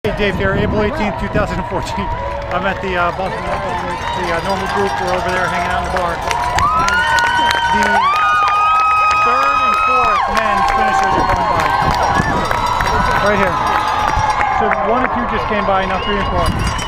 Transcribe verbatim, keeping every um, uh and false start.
Hey Dave here, April eighteenth, two thousand fourteen. I'm at the uh, Boston Marathon, the uh, normal group. We're over there hanging out in the bar. And the third and fourth men's finishers are coming by. Right here. So one and two just came by, now three and four.